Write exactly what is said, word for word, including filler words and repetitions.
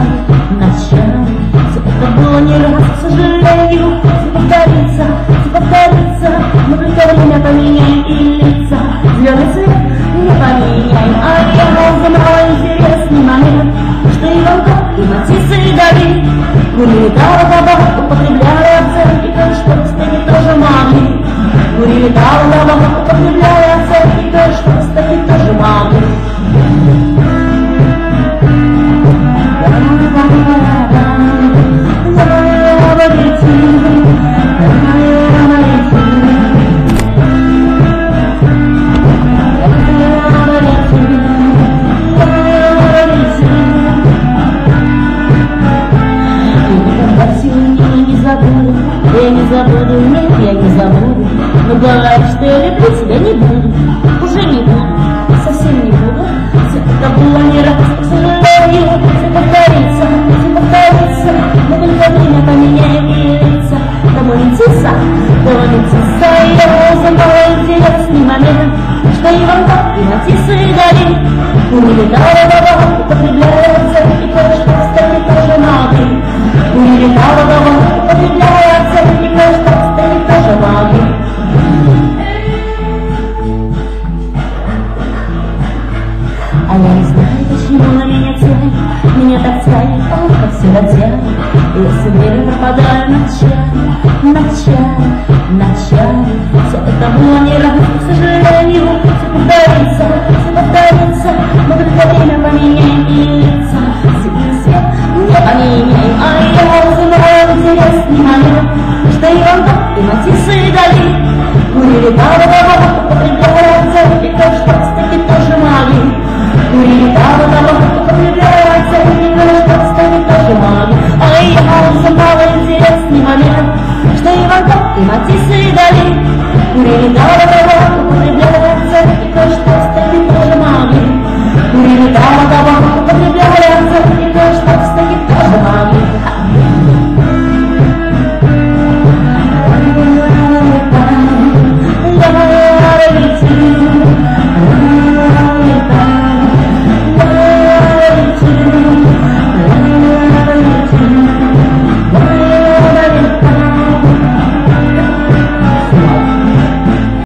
начале. Все это было не раз, к сожалению. Все повторится, все повторится. Мы только время поменяем и лица. Зеленый цвет не поменяем. А я узнала интересный момент, что и Ван Гог, и Матисс, и Дали курили табак, употребляя ацет, и кое-что, кстати, тоже могли. Курили табак, употребляя ацет, и кое-что, кстати, тоже могли. Я не забуду, нет, я не забуду. Но говорить, что я люблю тебя, не буду. Уже не буду, совсем не буду. Все это было не раз, к сожалению. Все повторится, все повторится. Мы только время поменяем и лица. Кому Матисса, кому Матисса. Я узнала интересный момент, что и Ван Гог, и Матисс, и Дали курили табак, употребляя ацет, и кое-что, кстати, тоже могли. Курили табак, употребляя ацет, и кое-что, кстати, тоже могли. А я не знаю, почему на меня тянет, меня так тянет, ох, как все тянет. Я все время пропадаю ночами, ночами, ночами. Все это было не раз, к сожалению. Все повторится, все повторится. Мы только время поменяем и лица.